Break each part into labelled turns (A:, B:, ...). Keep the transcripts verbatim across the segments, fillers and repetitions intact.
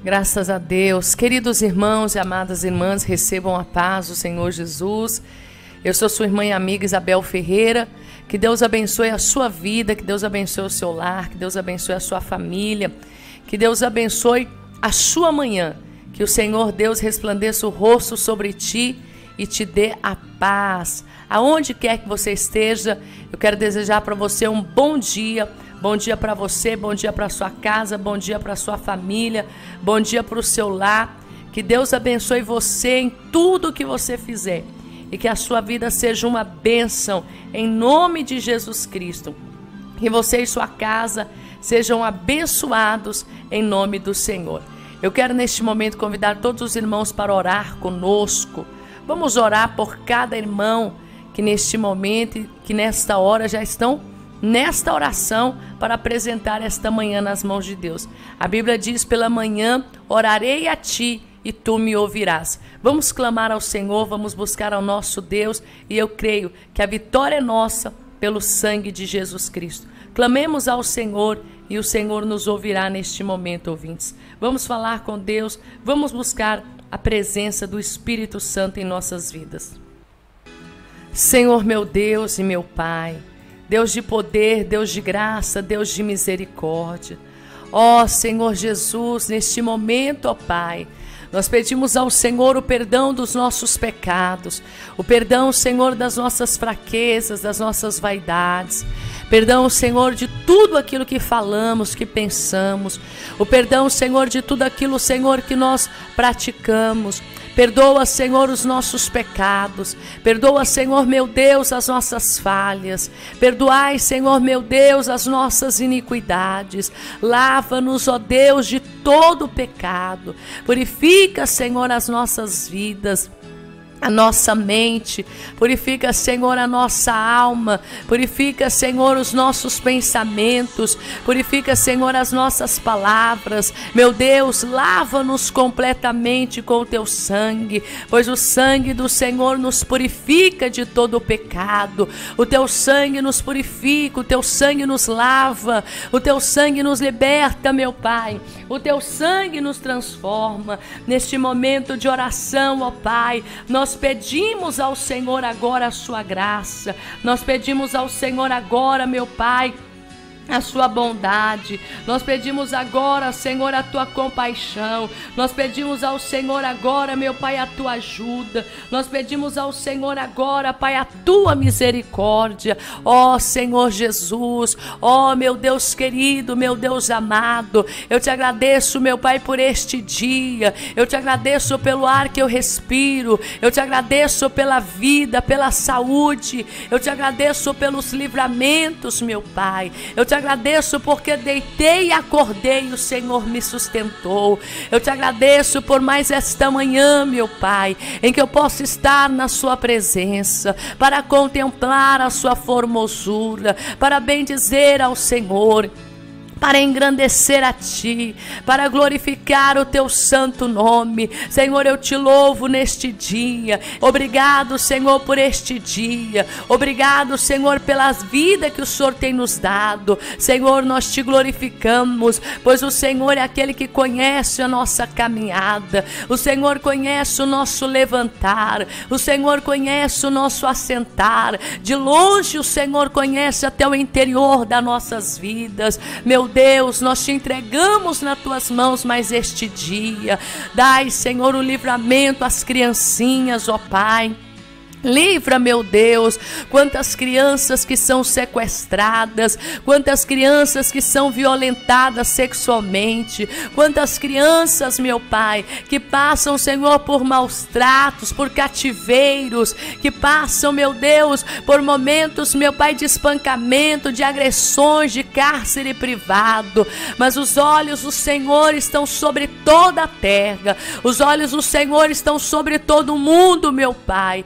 A: Graças a Deus. Queridos irmãos e amadas irmãs, recebam a paz do Senhor Jesus. Eu sou sua irmã e amiga Isabel Ferreira. Que Deus abençoe a sua vida, que Deus abençoe o seu lar, que Deus abençoe a sua família, que Deus abençoe a sua manhã. Que o Senhor Deus resplandeça o rosto sobre ti e te dê a paz. Aonde quer que você esteja, eu quero desejar para você um bom dia. Bom dia para você, bom dia para sua casa, bom dia para sua família, bom dia para o seu lar. Que Deus abençoe você em tudo que você fizer e que a sua vida seja uma bênção em nome de Jesus Cristo. Que você e sua casa sejam abençoados em nome do Senhor. Eu quero neste momento convidar todos os irmãos para orar conosco. Vamos orar por cada irmão que neste momento, que nesta hora já estão nesta oração para apresentar esta manhã nas mãos de Deus. A Bíblia diz: pela manhã orarei a ti e tu me ouvirás. Vamos clamar ao Senhor, vamos buscar ao nosso Deus, e eu creio que a vitória é nossa pelo sangue de Jesus Cristo. Clamemos ao Senhor e o Senhor nos ouvirá neste momento, ouvintes. Vamos falar com Deus, vamos buscar a presença do Espírito Santo em nossas vidas. Senhor meu Deus e meu Pai, Deus de poder, Deus de graça, Deus de misericórdia. Ó Senhor Jesus, neste momento, ó Pai, nós pedimos ao Senhor o perdão dos nossos pecados, o perdão, Senhor, das nossas fraquezas, das nossas vaidades. Perdão, Senhor, de tudo aquilo que falamos, que pensamos. O perdão, Senhor, de tudo aquilo, Senhor, que nós praticamos. Perdoa, Senhor, os nossos pecados. Perdoa, Senhor, meu Deus, as nossas falhas. Perdoai, Senhor, meu Deus, as nossas iniquidades. Lava-nos, ó Deus, de todo pecado. Purifica, Senhor, as nossas vidas, a nossa mente. Purifica, Senhor, a nossa alma. Purifica, Senhor, os nossos pensamentos. Purifica, Senhor, as nossas palavras. Meu Deus, lava-nos completamente com o teu sangue, pois o sangue do Senhor nos purifica de todo o pecado. O teu sangue nos purifica, o teu sangue nos lava, o teu sangue nos liberta, meu Pai. O teu sangue nos transforma. Neste momento de oração, ó Pai, nós pedimos ao Senhor agora a sua graça. Nós pedimos ao Senhor agora, meu Pai, a sua bondade. Nós pedimos agora, Senhor, a tua compaixão. Nós pedimos ao Senhor agora, meu Pai, a tua ajuda. Nós pedimos ao Senhor agora, Pai, a tua misericórdia. Ó Senhor Jesus, ó meu Deus querido, meu Deus amado, eu te agradeço, meu Pai, por este dia. Eu te agradeço pelo ar que eu respiro. Eu te agradeço pela vida, pela saúde. Eu te agradeço pelos livramentos, meu Pai. Eu te agradeço porque deitei e acordei e o Senhor me sustentou. Eu te agradeço por mais esta manhã, meu Pai, em que eu posso estar na sua presença, para contemplar a sua formosura, para bendizer ao Senhor, para engrandecer a Ti, para glorificar o Teu santo nome. Senhor, eu Te louvo neste dia. Obrigado, Senhor, por este dia. Obrigado, Senhor, pela vida que o Senhor tem nos dado. Senhor, nós Te glorificamos, pois o Senhor é aquele que conhece a nossa caminhada. O Senhor conhece o nosso levantar. O Senhor conhece o nosso assentar. De longe o Senhor conhece até o interior das nossas vidas. Meu Deus, nós te entregamos nas tuas mãos mais este dia. Dai, Senhor, o livramento às criancinhas, ó Pai. Livra, meu Deus, quantas crianças que são sequestradas, quantas crianças que são violentadas sexualmente, quantas crianças, meu Pai, que passam, Senhor, por maus tratos, por cativeiros, que passam, meu Deus, por momentos, meu Pai, de espancamento, de agressões, de cárcere privado. Mas os olhos do Senhor estão sobre toda a terra, os olhos do Senhor estão sobre todo o mundo, meu Pai, e nós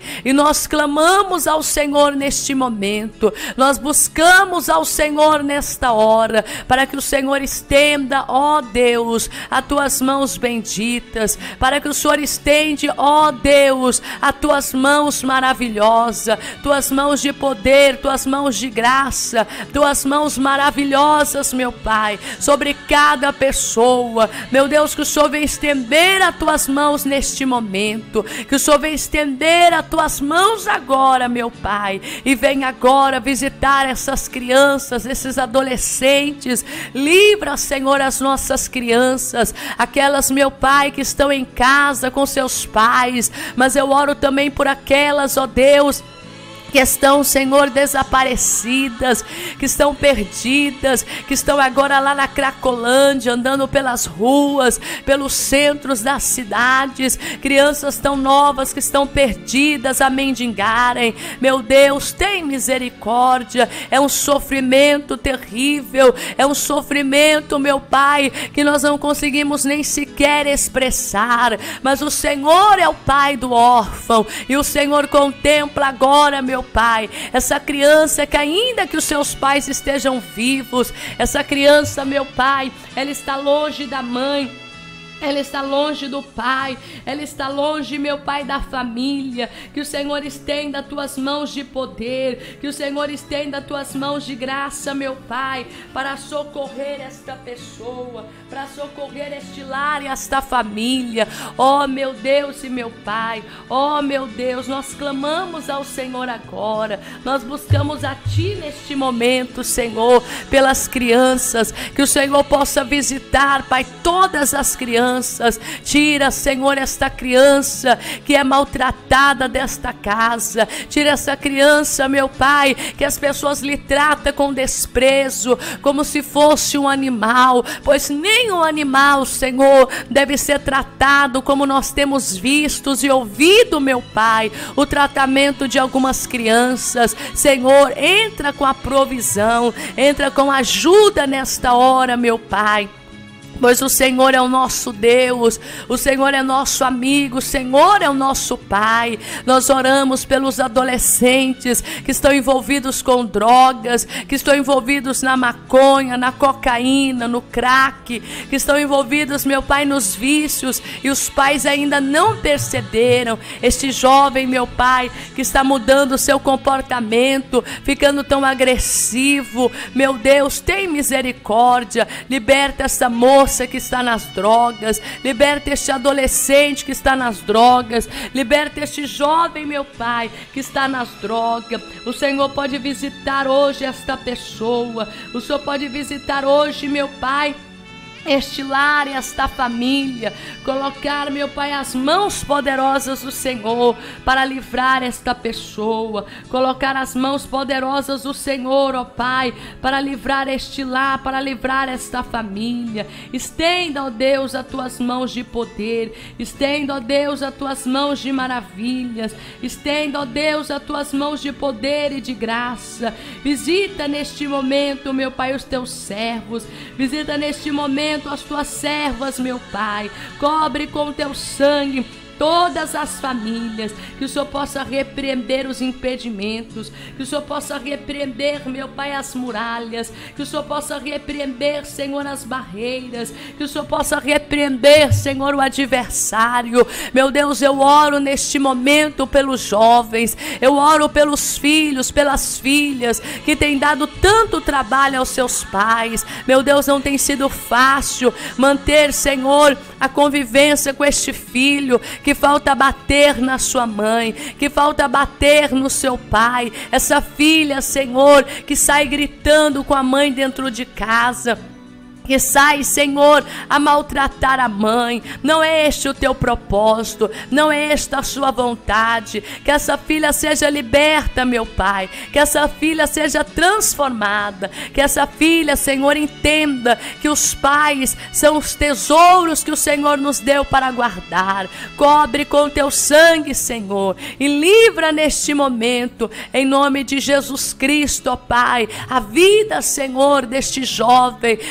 A: nós clamamos ao Senhor neste momento, nós buscamos ao Senhor nesta hora, para que o Senhor estenda, ó Deus, as tuas mãos benditas, para que o Senhor estende, ó Deus, as tuas mãos maravilhosas, tuas mãos de poder, tuas mãos de graça, tuas mãos maravilhosas, meu Pai, sobre cada pessoa. Meu Deus, que o Senhor venha estender as tuas mãos neste momento, que o Senhor venha estender as tuas mãos agora, meu Pai, e venha agora visitar essas crianças, esses adolescentes. Livra, Senhor, as nossas crianças, aquelas, meu Pai, que estão em casa com seus pais, mas eu oro também por aquelas, ó Deus, que estão, Senhor, desaparecidas, que estão perdidas, que estão agora lá na Cracolândia, andando pelas ruas, pelos centros das cidades, crianças tão novas que estão perdidas a mendigarem. Meu Deus, tem misericórdia, é um sofrimento terrível, é um sofrimento, meu Pai, que nós não conseguimos nem sequer expressar, mas o Senhor é o Pai do órfão, e o Senhor contempla agora, meu Pai, essa criança que ainda que os seus pais estejam vivos, essa criança, meu Pai, ela está longe da mãe, ela está longe do pai, ela está longe, meu Pai, da família. Que o Senhor estenda as tuas mãos de poder, que o Senhor estenda as tuas mãos de graça, meu Pai, para socorrer esta pessoa, para socorrer este lar e esta família. Ó meu Deus e meu Pai, ó meu Deus, nós clamamos ao Senhor agora, nós buscamos a Ti neste momento, Senhor, pelas crianças, que o Senhor possa visitar, Pai, todas as crianças. Tira, Senhor, esta criança que é maltratada desta casa. Tira essa criança, meu Pai, que as pessoas lhe tratam com desprezo, como se fosse um animal, pois nenhum animal, Senhor, deve ser tratado como nós temos visto e ouvido, meu Pai, o tratamento de algumas crianças. Senhor, entra com a provisão, entra com ajuda nesta hora, meu Pai, pois o Senhor é o nosso Deus, o Senhor é nosso amigo, o Senhor é o nosso Pai. Nós oramos pelos adolescentes que estão envolvidos com drogas, que estão envolvidos na maconha, na cocaína, no crack, que estão envolvidos, meu Pai, nos vícios, e os pais ainda não perceberam. Este jovem, meu Pai, que está mudando o seu comportamento, ficando tão agressivo, meu Deus, tem misericórdia, liberta essa moça que está nas drogas, liberta este adolescente que está nas drogas, liberta este jovem, meu Pai, que está nas drogas. O Senhor pode visitar hoje esta pessoa, o Senhor pode visitar hoje, meu Pai, este lar e esta família, colocar, meu Pai, as mãos poderosas do Senhor para livrar esta pessoa, colocar as mãos poderosas do Senhor, ó Pai, para livrar este lar, para livrar esta família. Estenda, ó Deus, as tuas mãos de poder, estenda, ó Deus, as tuas mãos de maravilhas, estenda, ó Deus, as tuas mãos de poder e de graça. Visita neste momento, meu Pai, os teus servos, visita neste momento as tuas servas, meu Pai, cobre com o teu sangue todas as famílias, que o Senhor possa repreender os impedimentos, que o Senhor possa repreender, meu Pai, as muralhas, que o Senhor possa repreender, Senhor, as barreiras, que o Senhor possa repreender, Senhor, o adversário. Meu Deus, eu oro neste momento pelos jovens, eu oro pelos filhos, pelas filhas, que têm dado tanto trabalho aos seus pais. Meu Deus, não tem sido fácil manter, Senhor, a convivência com este filho, que falta bater na sua mãe, que falta bater no seu pai, essa filha, Senhor, que sai gritando com a mãe dentro de casa, que sai, Senhor, a maltratar a mãe. Não é este o teu propósito, não é esta a sua vontade. Que essa filha seja liberta, meu Pai, que essa filha seja transformada, que essa filha, Senhor, entenda que os pais são os tesouros que o Senhor nos deu para guardar. Cobre com teu sangue, Senhor, e livra neste momento, em nome de Jesus Cristo, ó Pai, a vida, Senhor, deste jovem, Senhor,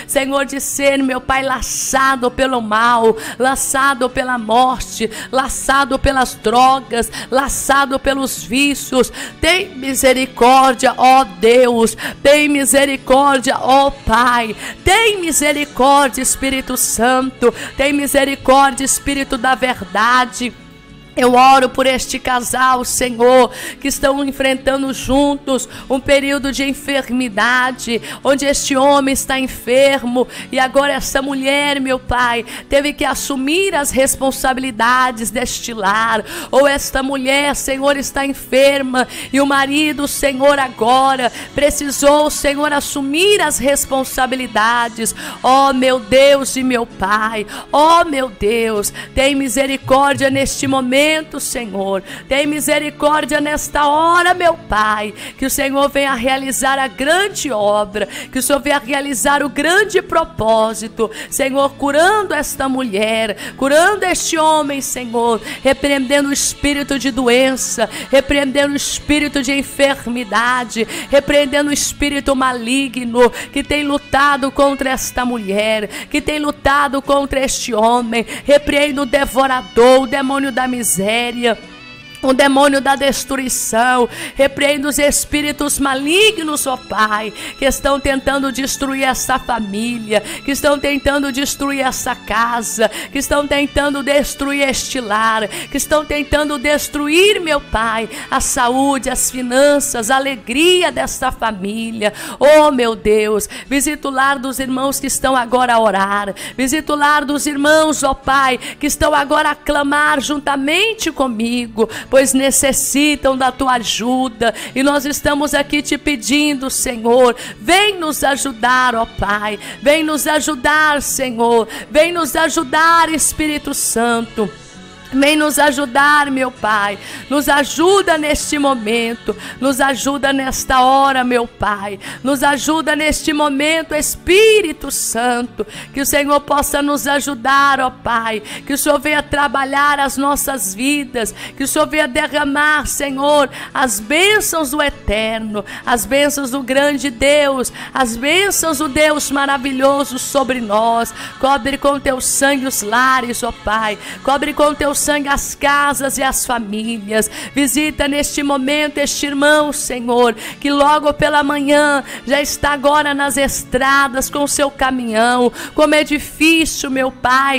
A: pode ser, meu Pai, laçado pelo mal, laçado pela morte, laçado pelas drogas, laçado pelos vícios. Tem misericórdia, ó Deus, tem misericórdia, ó Pai, tem misericórdia, Espírito Santo, tem misericórdia, Espírito da verdade. Eu oro por este casal, Senhor, que estão enfrentando juntos um período de enfermidade, onde este homem está enfermo e agora essa mulher, meu Pai, teve que assumir as responsabilidades deste lar. Ou esta mulher, Senhor, está enferma e o marido, Senhor, agora precisou, Senhor, assumir as responsabilidades. Ó meu Deus e meu Pai, ó meu Deus, tem misericórdia neste momento, Senhor, tem misericórdia nesta hora, meu Pai, que o Senhor venha realizar a grande obra, que o Senhor venha realizar o grande propósito, Senhor, curando esta mulher, curando este homem, Senhor, repreendendo o espírito de doença, repreendendo o espírito de enfermidade, repreendendo o espírito maligno que tem lutado contra esta mulher, que tem lutado contra este homem. Repreendo o devorador, o demônio da miséria, o demônio da destruição. Repreendo os espíritos malignos, ó Pai, que estão tentando destruir essa família, que estão tentando destruir essa casa, que estão tentando destruir este lar, que estão tentando destruir, meu Pai, a saúde, as finanças, a alegria desta família. Oh meu Deus, visita o lar dos irmãos que estão agora a orar, visita o lar dos irmãos, ó Pai, que estão agora a clamar juntamente comigo, pois necessitam da tua ajuda, e nós estamos aqui te pedindo, Senhor, vem nos ajudar, ó Pai, vem nos ajudar, Senhor, vem nos ajudar, Espírito Santo. Vem nos ajudar, meu Pai, nos ajuda neste momento, nos ajuda nesta hora, meu Pai, nos ajuda neste momento, Espírito Santo, que o Senhor possa nos ajudar, ó Pai, que o Senhor venha trabalhar as nossas vidas, que o Senhor venha derramar, Senhor, as bênçãos do eterno, as bênçãos do grande Deus, as bênçãos do Deus maravilhoso sobre nós. Cobre com teu sangue os lares, ó Pai, cobre com teu sangue as casas e as famílias. Visita neste momento este irmão, Senhor, que logo pela manhã já está agora nas estradas com o seu caminhão. Como é difícil, meu Pai,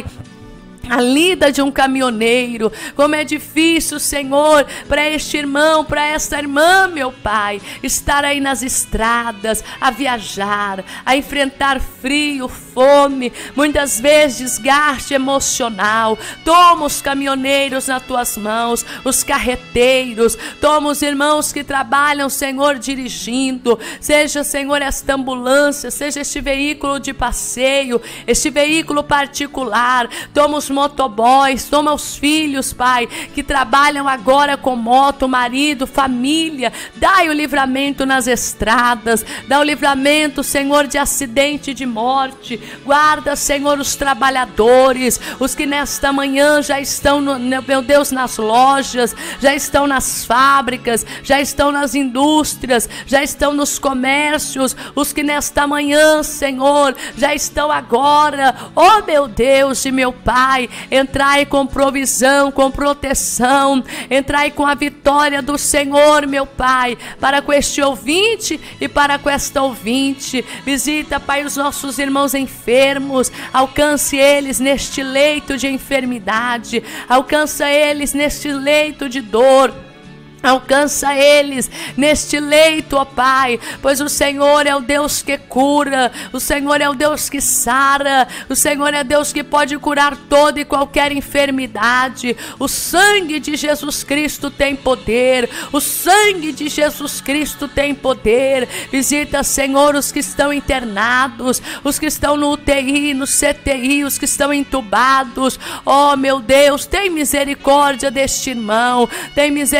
A: a lida de um caminhoneiro. Como é difícil, Senhor, para este irmão, para esta irmã, meu Pai, estar aí nas estradas, a viajar, a enfrentar frio, fome, muitas vezes desgaste emocional. Toma os caminhoneiros nas tuas mãos, os carreteiros, toma os irmãos que trabalham, Senhor, dirigindo, seja, Senhor, esta ambulância, seja este veículo de passeio, este veículo particular. Toma os motoboys, toma os filhos, Pai, que trabalham agora com moto, marido, família. Dai o livramento nas estradas, dá o livramento, Senhor, de acidente, de morte. Guarda, Senhor, os trabalhadores, os que nesta manhã já estão, no, meu Deus, nas lojas, já estão nas fábricas, já estão nas indústrias, já estão nos comércios, os que nesta manhã, Senhor, já estão agora, oh meu Deus e meu Pai, entrai com provisão, com proteção, entrai com a vitória do Senhor, meu Pai, para com este ouvinte e para com esta ouvinte. Visita, Pai, os nossos irmãos enfermos, alcance eles neste leito de enfermidade, alcança eles neste leito de dor. Alcança eles neste leito, ó Pai, pois o Senhor é o Deus que cura, o Senhor é o Deus que sara, o Senhor é Deus que pode curar toda e qualquer enfermidade. O sangue de Jesus Cristo tem poder, o sangue de Jesus Cristo tem poder. Visita, Senhor, os que estão internados, os que estão no U T I, no C T I, os que estão entubados. Oh meu Deus, tem misericórdia deste irmão, tem misericórdia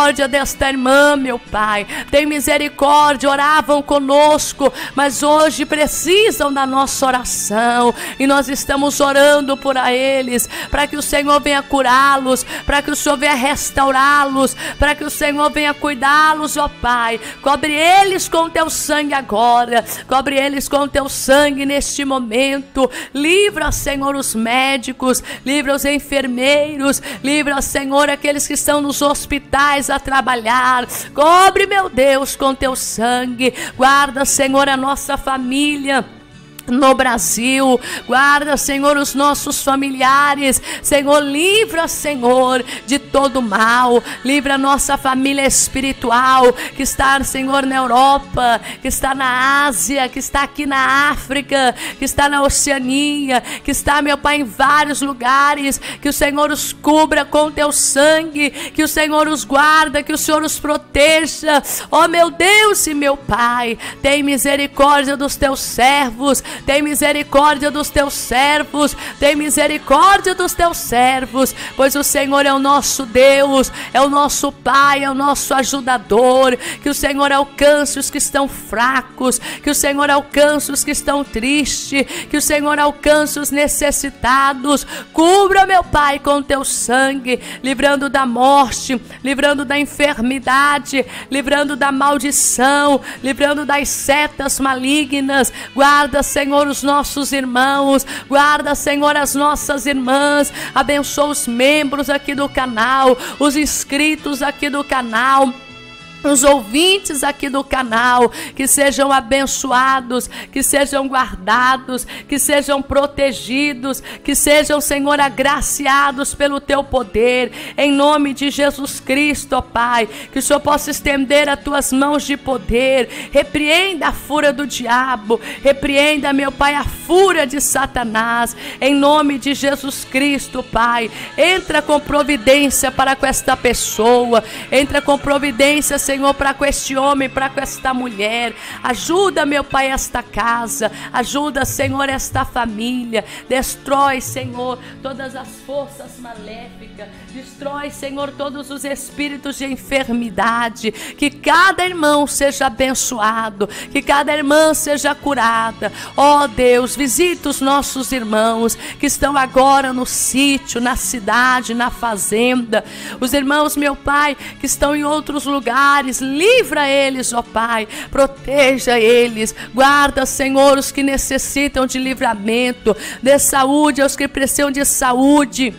A: misericórdia desta irmã, meu Pai. Tem misericórdia, oravam conosco, mas hoje precisam da nossa oração. E nós estamos orando por a eles, para que o Senhor venha curá-los, para que o Senhor venha restaurá-los, para que o Senhor venha cuidá-los, ó Pai. Cobre eles com teu sangue agora, cobre eles com teu sangue neste momento. Livra, Senhor, os médicos, livra os enfermeiros, livra, Senhor, aqueles que estão nos hospitais a trabalhar. Cobre, meu Deus, com teu sangue. Guarda, Senhor, a nossa família no Brasil, guarda, Senhor, os nossos familiares, Senhor, livra, Senhor, de todo mal, livra a nossa família espiritual, que está, Senhor, na Europa, que está na Ásia, que está aqui na África, que está na Oceania, que está, meu Pai, em vários lugares, que o Senhor os cubra com teu sangue, que o Senhor os guarda, que o Senhor os proteja, ó meu Deus e meu Pai, tem misericórdia dos teus servos, tem misericórdia dos teus servos, tem misericórdia dos teus servos, pois o Senhor é o nosso Deus, é o nosso Pai, é o nosso ajudador. Que o Senhor alcance os que estão fracos, que o Senhor alcance os que estão tristes, que o Senhor alcance os necessitados. Cubra, meu Pai, com teu sangue, livrando da morte, livrando da enfermidade, livrando da maldição, livrando das setas malignas. Guarda, Senhor, os nossos irmãos, guarda, Senhor, as nossas irmãs, abençoa os membros aqui do canal, os inscritos aqui do canal, os ouvintes aqui do canal, que sejam abençoados, que sejam guardados, que sejam protegidos, que sejam, Senhor, agraciados pelo teu poder, em nome de Jesus Cristo, ó Pai. Que o Senhor possa estender as tuas mãos de poder, repreenda a fúria do diabo, repreenda, meu Pai, a fúria de Satanás, em nome de Jesus Cristo, Pai. Entra com providência para com esta pessoa, entra com providência, Senhor, para com este homem, para com esta mulher. Ajuda, meu Pai, esta casa, ajuda, Senhor, esta família. Destrói, Senhor, todas as forças maléficas, destrói, Senhor, todos os espíritos de enfermidade. Que cada irmão seja abençoado, que cada irmã seja curada. Ó Deus, visita os nossos irmãos que estão agora no sítio, na cidade, na fazenda, os irmãos, meu Pai, que estão em outros lugares. Livra eles, ó Pai, proteja eles, guarda, Senhor, os que necessitam de livramento, de saúde, aos que precisam de saúde,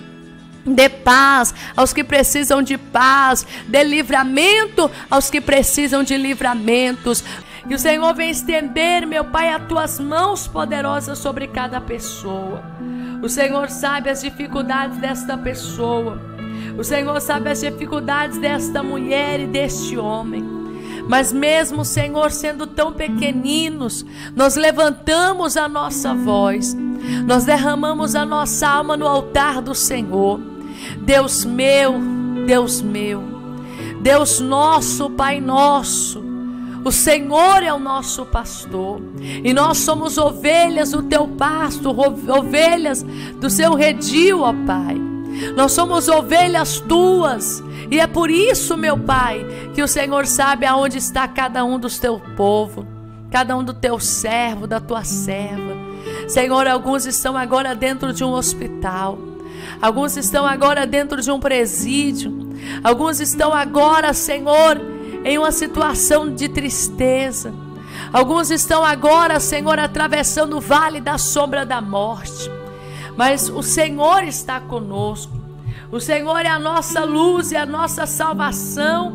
A: de paz aos que precisam de paz, de livramento aos que precisam de livramentos. Que o Senhor venha estender, meu Pai, as tuas mãos poderosas sobre cada pessoa. O Senhor sabe as dificuldades desta pessoa, o Senhor sabe as dificuldades desta mulher e deste homem. Mas mesmo, Senhor, sendo tão pequeninos, nós levantamos a nossa voz, nós derramamos a nossa alma no altar do Senhor. Deus meu, Deus meu, Deus nosso, Pai nosso, o Senhor é o nosso pastor, e nós somos ovelhas do teu pasto, ovelhas do seu redil, ó Pai. Nós somos ovelhas tuas, e é por isso, meu Pai, que o Senhor sabe aonde está cada um dos teus povo, cada um do teu servo, da tua serva. Senhor, alguns estão agora dentro de um hospital, alguns estão agora dentro de um presídio, alguns estão agora, Senhor, em uma situação de tristeza, alguns estão agora, Senhor, atravessando o vale da sombra da morte. Mas o Senhor está conosco, o Senhor é a nossa luz e a nossa salvação.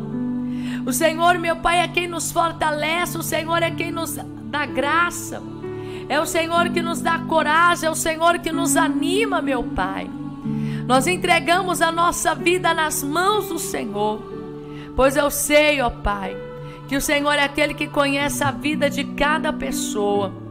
A: O Senhor, meu Pai, é quem nos fortalece, o Senhor é quem nos dá graça, é o Senhor que nos dá coragem, é o Senhor que nos anima, meu Pai. Nós entregamos a nossa vida nas mãos do Senhor, pois eu sei, ó Pai, que o Senhor é aquele que conhece a vida de cada pessoa.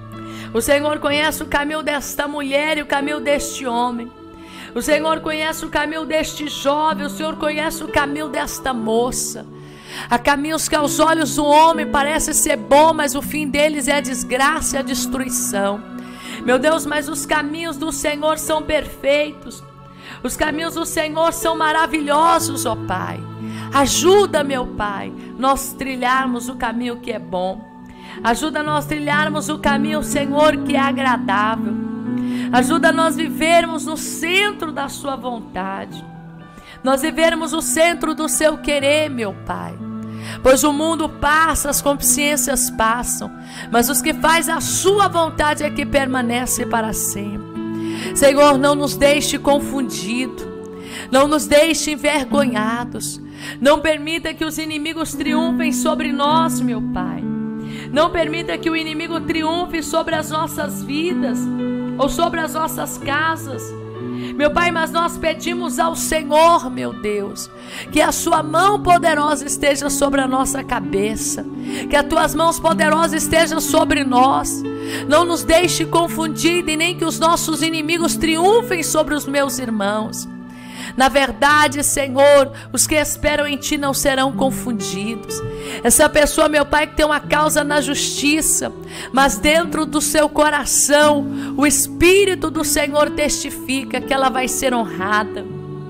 A: O Senhor conhece o caminho desta mulher e o caminho deste homem. O Senhor conhece o caminho deste jovem, o Senhor conhece o caminho desta moça. Há caminhos que aos olhos do homem parece ser bom, mas o fim deles é a desgraça e a destruição. Meu Deus, mas os caminhos do Senhor são perfeitos. Os caminhos do Senhor são maravilhosos, ó Pai. Ajuda, meu Pai, nós trilharmos o caminho que é bom. Ajuda nós trilharmos o caminho, Senhor, que é agradável. Ajuda nós vivermos no centro da sua vontade. Nós vivermos o centro do seu querer, meu Pai. Pois o mundo passa, as consciências passam, mas os que fazem a sua vontade é que permanece para sempre. Senhor, não nos deixe confundidos, não nos deixe envergonhados. Não permita que os inimigos triunfem sobre nós, meu Pai. Não permita que o inimigo triunfe sobre as nossas vidas ou sobre as nossas casas. Meu Pai, mas nós pedimos ao Senhor, meu Deus, que a sua mão poderosa esteja sobre a nossa cabeça, que as tuas mãos poderosas estejam sobre nós. Não nos deixe confundidos e nem que os nossos inimigos triunfem sobre os meus irmãos. Na verdade, Senhor, os que esperam em Ti não serão confundidos. Essa pessoa, meu Pai, que tem uma causa na justiça, mas dentro do seu coração, o Espírito do Senhor testifica que ela vai ser honrada.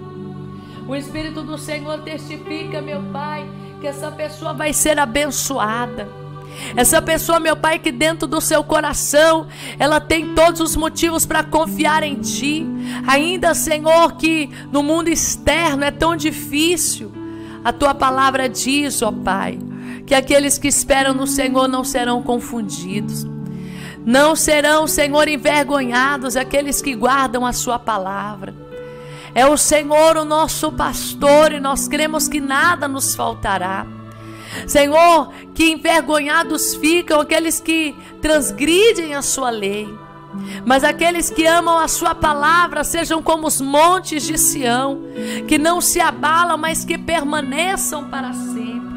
A: O Espírito do Senhor testifica, meu Pai, que essa pessoa vai ser abençoada. Essa pessoa, meu Pai, que dentro do seu coração ela tem todos os motivos para confiar em Ti. Ainda, Senhor, que no mundo externo é tão difícil, a Tua palavra diz, ó Pai, que aqueles que esperam no Senhor não serão confundidos. Não serão, Senhor, envergonhados aqueles que guardam a Sua palavra. É o Senhor o nosso pastor e nós cremos que nada nos faltará. Senhor, que envergonhados ficam aqueles que transgridem a sua lei, mas aqueles que amam a sua palavra sejam como os montes de Sião, que não se abalam, mas que permaneçam para sempre.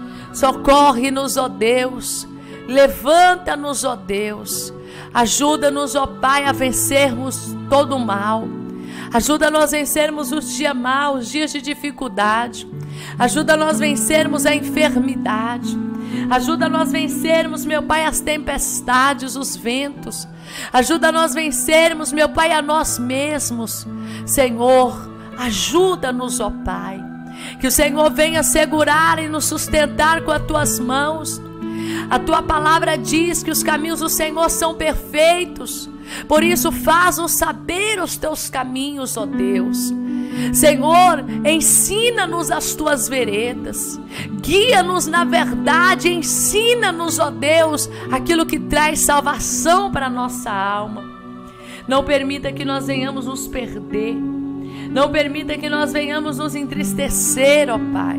A: Socorre-nos, ó Deus, levanta-nos, ó Deus, ajuda-nos, ó Pai, a vencermos todo o mal. Ajuda-nos a vencermos os dias maus, os dias de dificuldade. Ajuda-nos a vencermos a enfermidade. Ajuda-nos a vencermos, meu Pai, as tempestades, os ventos. Ajuda-nos a vencermos, meu Pai, a nós mesmos. Senhor, ajuda-nos, ó Pai. Que o Senhor venha segurar e nos sustentar com as Tuas mãos. A Tua palavra diz que os caminhos do Senhor são perfeitos. Por isso, faz-nos saber os Teus caminhos, ó Deus. Senhor, ensina-nos as Tuas veredas, guia-nos na verdade, ensina-nos, ó Deus, aquilo que traz salvação para a nossa alma. Não permita que nós venhamos nos perder, não permita que nós venhamos nos entristecer, ó Pai.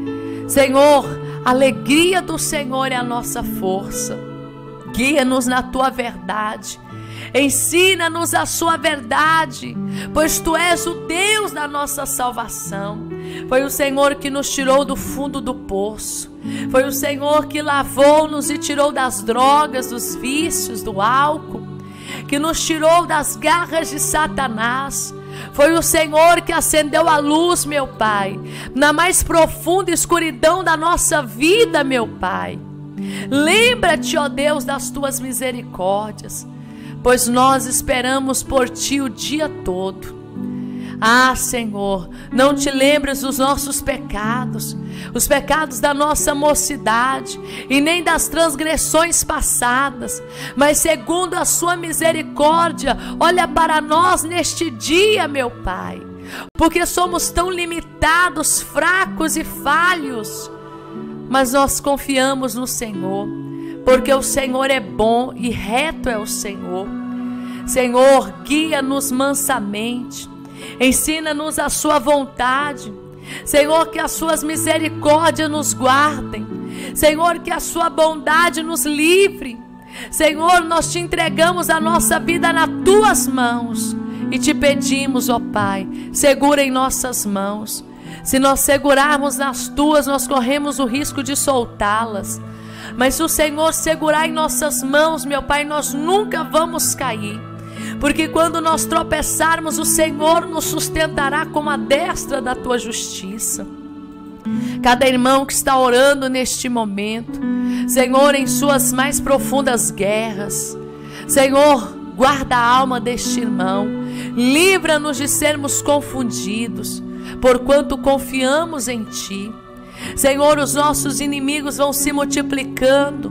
A: Senhor, a alegria do Senhor é a nossa força. Guia-nos na Tua verdade. Ensina-nos a sua verdade, pois Tu és o Deus da nossa salvação. Foi o Senhor que nos tirou do fundo do poço. Foi o Senhor que lavou-nos e tirou das drogas, dos vícios, do álcool, que nos tirou das garras de Satanás. Foi o Senhor que acendeu a luz, meu Pai, na mais profunda escuridão da nossa vida, meu Pai. Lembra-te, ó Deus, das Tuas misericórdias, pois nós esperamos por Ti o dia todo. Ah, Senhor, não Te lembres dos nossos pecados, os pecados da nossa mocidade, e nem das transgressões passadas, mas segundo a Sua misericórdia, olha para nós neste dia, meu Pai, porque somos tão limitados, fracos e falhos, mas nós confiamos no Senhor, porque o Senhor é bom e reto é o Senhor. Senhor, guia-nos mansamente, ensina-nos a Sua vontade. Senhor, que as Suas misericórdias nos guardem. Senhor, que a Sua bondade nos livre. Senhor, nós Te entregamos a nossa vida nas Tuas mãos e Te pedimos, ó Pai, segura em nossas mãos. Se nós segurarmos nas Tuas, nós corremos o risco de soltá-las. Mas se o Senhor segurar em nossas mãos, meu Pai, nós nunca vamos cair. Porque quando nós tropeçarmos, o Senhor nos sustentará com a destra da Tua justiça. Cada irmão que está orando neste momento, Senhor, em suas mais profundas guerras, Senhor, guarda a alma deste irmão, livra-nos de sermos confundidos, porquanto confiamos em Ti. Senhor, os nossos inimigos vão se multiplicando.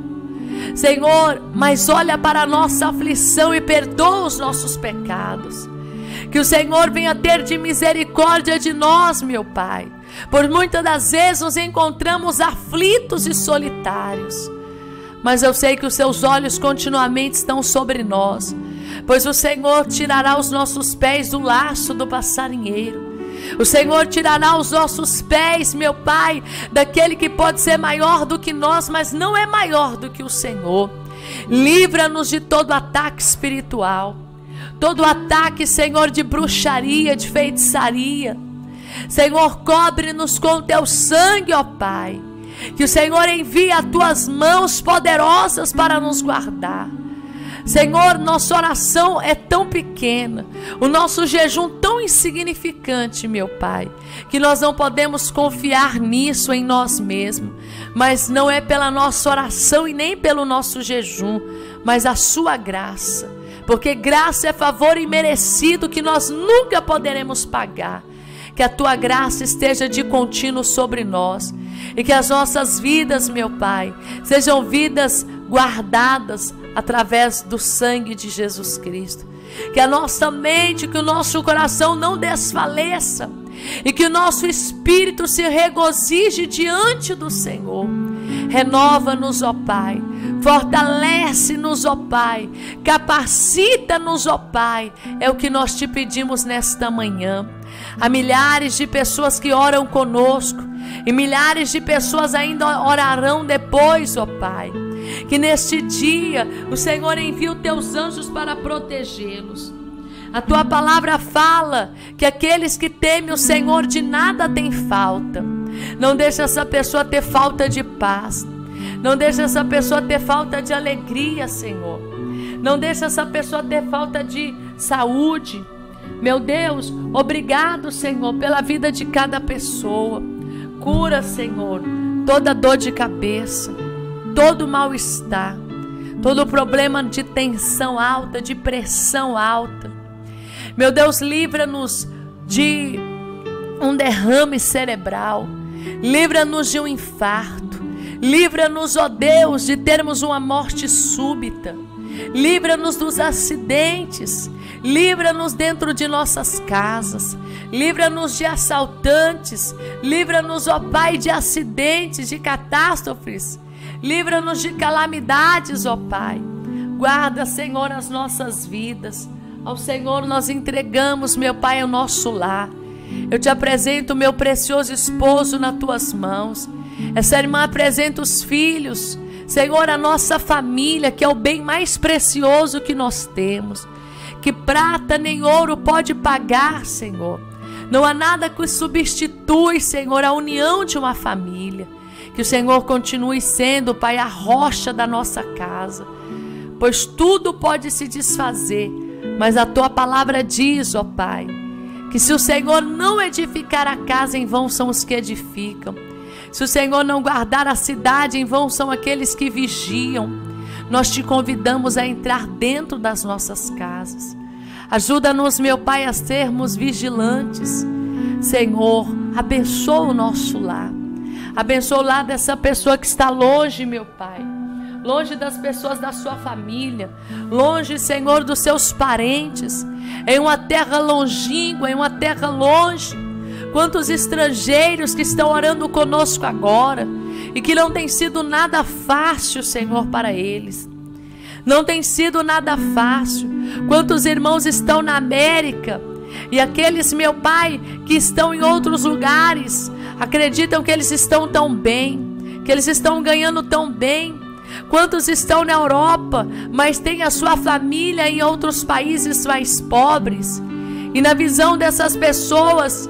A: Senhor, mas olha para a nossa aflição e perdoa os nossos pecados. Que o Senhor venha ter de misericórdia de nós, meu Pai. Por muitas das vezes nos encontramos aflitos e solitários, mas eu sei que os seus olhos continuamente estão sobre nós, pois o Senhor tirará os nossos pés do laço do passarinheiro. O Senhor tirará os nossos pés, meu Pai, daquele que pode ser maior do que nós, mas não é maior do que o Senhor. Livra-nos de todo ataque espiritual, todo ataque, Senhor, de bruxaria, de feitiçaria. Senhor, cobre-nos com teu sangue, ó Pai. Que o Senhor envie as tuas mãos poderosas para nos guardar. Senhor, nossa oração é tão pequena, o nosso jejum tão insignificante, meu Pai, que nós não podemos confiar nisso em nós mesmos. Mas não é pela nossa oração e nem pelo nosso jejum, mas a sua graça. Porque graça é favor imerecido que nós nunca poderemos pagar. Que a tua graça esteja de contínuo sobre nós. E que as nossas vidas, meu Pai, sejam vidas guardadas através do sangue de Jesus Cristo. Que a nossa mente, que o nosso coração não desfaleça. E que o nosso espírito se regozije diante do Senhor. Renova-nos, ó Pai. Fortalece-nos, ó Pai. Capacita-nos, ó Pai. É o que nós te pedimos nesta manhã. Há milhares de pessoas que oram conosco, e milhares de pessoas ainda orarão depois, ó Pai. Que neste dia o Senhor envie os teus anjos para protegê-los. A tua palavra fala que aqueles que temem o Senhor de nada têm falta. Não deixa essa pessoa ter falta de paz. Não deixa essa pessoa ter falta de alegria, Senhor. Não deixa essa pessoa ter falta de saúde. Meu Deus, obrigado, Senhor, pela vida de cada pessoa. Cura, Senhor, toda dor de cabeça, todo mal-estar, todo problema de tensão alta, de pressão alta. Meu Deus, livra-nos de um derrame cerebral, livra-nos de um infarto, livra-nos, ó Deus, de termos uma morte súbita, livra-nos dos acidentes, livra-nos dentro de nossas casas, livra-nos de assaltantes, livra-nos, ó Pai, de acidentes, de catástrofes, livra-nos de calamidades, ó Pai. Guarda, Senhor, as nossas vidas. Ao Senhor nós entregamos, meu Pai, o nosso lar. Eu te apresento o meu precioso esposo nas tuas mãos. Essa irmã apresenta os filhos, Senhor, a nossa família, que é o bem mais precioso que nós temos. Que prata nem ouro pode pagar, Senhor. Não há nada que substitui, Senhor, a união de uma família. Que o Senhor continue sendo, Pai, a rocha da nossa casa. Pois tudo pode se desfazer, mas a tua palavra diz, ó Pai, que se o Senhor não edificar a casa, em vão são os que edificam. Se o Senhor não guardar a cidade, em vão são aqueles que vigiam. Nós te convidamos a entrar dentro das nossas casas. Ajuda-nos, meu Pai, a sermos vigilantes. Senhor, abençoa o nosso lar. Abençoa o lar dessa pessoa que está longe, meu Pai. Longe das pessoas da sua família. Longe, Senhor, dos seus parentes. Em uma terra longínqua, em uma terra longe. Quantos estrangeiros que estão orando conosco agora e que não tem sido nada fácil, Senhor, para eles. Não tem sido nada fácil. Quantos irmãos estão na América e aqueles, meu Pai, que estão em outros lugares, acreditam que eles estão tão bem, que eles estão ganhando tão bem. Quantos estão na Europa, mas têm a sua família em outros países mais pobres. E na visão dessas pessoas,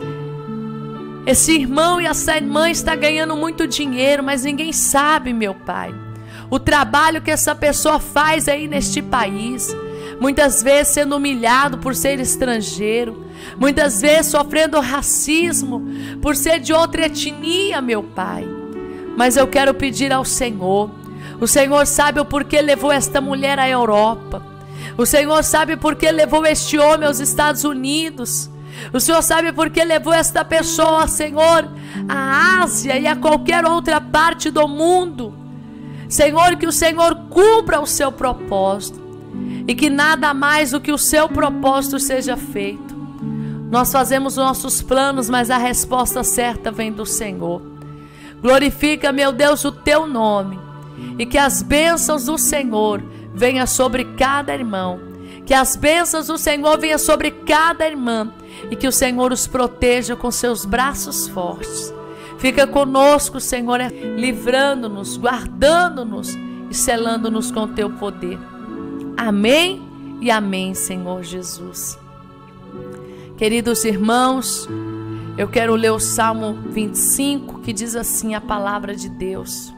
A: esse irmão e essa irmã está ganhando muito dinheiro, mas ninguém sabe, meu Pai, o trabalho que essa pessoa faz aí neste país. Muitas vezes sendo humilhado por ser estrangeiro, muitas vezes sofrendo racismo por ser de outra etnia, meu Pai. Mas eu quero pedir ao Senhor, o Senhor sabe o porquê levou esta mulher à Europa, o Senhor sabe por que levou este homem aos Estados Unidos. O Senhor sabe por que levou esta pessoa, Senhor, à Ásia e a qualquer outra parte do mundo. Senhor, que o Senhor cumpra o seu propósito e que nada mais do que o seu propósito seja feito. Nós fazemos nossos planos, mas a resposta certa vem do Senhor. Glorifica, meu Deus, o teu nome e que as bênçãos do Senhor venham sobre cada irmão. Que as bênçãos do Senhor venham sobre cada irmã e que o Senhor os proteja com seus braços fortes. Fica conosco, Senhor, livrando-nos, guardando-nos e selando-nos com teu poder. Amém e amém, Senhor Jesus. Queridos irmãos, eu quero ler o Salmo vinte e cinco, que diz assim a palavra de Deus.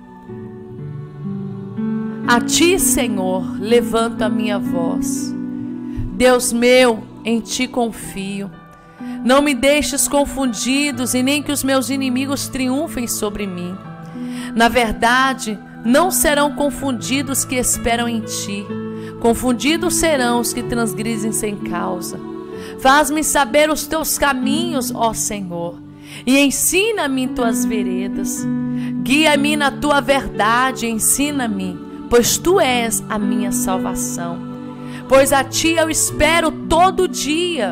A: A ti, Senhor, levanto a minha voz. Deus meu, em ti confio. Não me deixes confundidos e nem que os meus inimigos triunfem sobre mim. Na verdade, não serão confundidos que esperam em ti. Confundidos serão os que transgridem sem causa. Faz-me saber os teus caminhos, ó Senhor, e ensina-me tuas veredas. Guia-me na tua verdade, ensina-me, pois tu és a minha salvação. Pois a ti eu espero todo dia.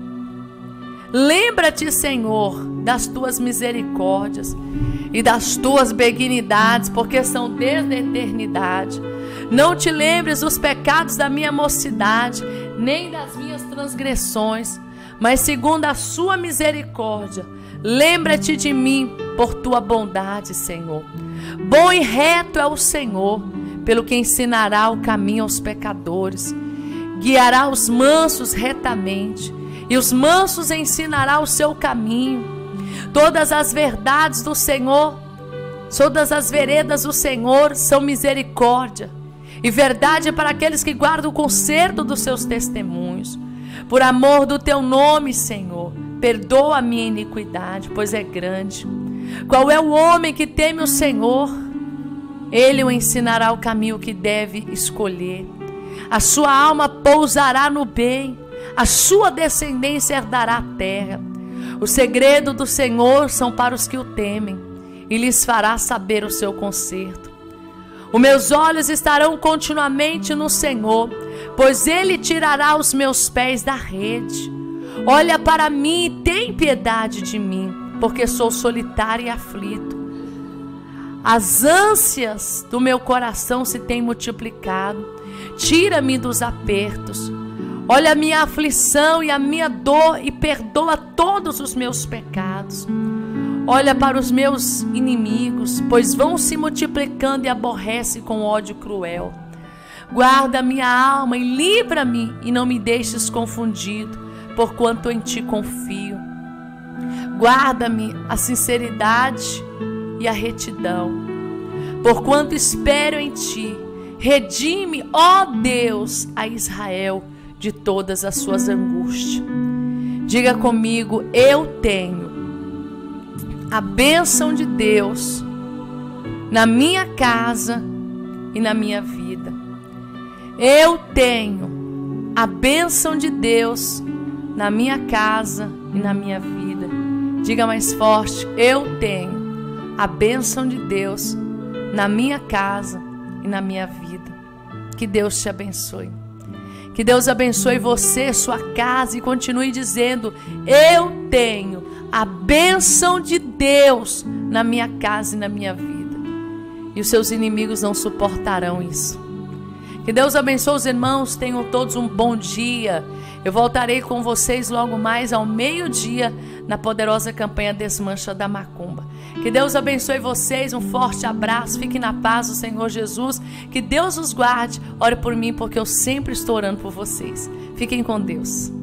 A: Lembra-te, Senhor, das tuas misericórdias e das tuas benignidades, porque são desde a eternidade. Não te lembres dos pecados da minha mocidade, nem das minhas transgressões, mas segundo a sua misericórdia, lembra-te de mim por tua bondade, Senhor. Bom e reto é o Senhor, pelo que ensinará o caminho aos pecadores. Guiará os mansos retamente, e os mansos ensinará o seu caminho. Todas as verdades do Senhor, todas as veredas do Senhor são misericórdia e verdade para aqueles que guardam o conserto dos seus testemunhos. Por amor do teu nome, Senhor, perdoa a minha iniquidade, pois é grande. Qual é o homem que teme o Senhor? Ele o ensinará o caminho que deve escolher. A sua alma pousará no bem, a sua descendência herdará a terra. O segredo do Senhor são para os que o temem, e lhes fará saber o seu conserto. Os meus olhos estarão continuamente no Senhor, pois Ele tirará os meus pés da rede. Olha para mim e tem piedade de mim, porque sou solitário e aflito. As ânsias do meu coração se têm multiplicado. Tira-me dos apertos. Olha a minha aflição e a minha dor e perdoa todos os meus pecados. Olha para os meus inimigos, pois vão se multiplicando e aborrece com ódio cruel. Guarda minha alma e livra-me e não me deixes confundido, porquanto em ti confio. Guarda-me a sinceridade e a retidão, porquanto espero em ti. Redime, ó Deus, a Israel de todas as suas angústias. Diga comigo: eu tenho a bênção de Deus na minha casa e na minha vida. Eu tenho a bênção de Deus na minha casa e na minha vida. Diga mais forte: eu tenho a bênção de Deus na minha casa e na minha vida. Que Deus te abençoe. Que Deus abençoe você, sua casa, e continue dizendo: eu tenho a bênção de Deus na minha casa e na minha vida. E os seus inimigos não suportarão isso. Que Deus abençoe os irmãos, tenham todos um bom dia. Eu voltarei com vocês logo mais ao meio-dia na poderosa campanha Desmancha da Macumba. Que Deus abençoe vocês, um forte abraço, fiquem na paz do Senhor Jesus. Que Deus os guarde, ore por mim porque eu sempre estou orando por vocês. Fiquem com Deus.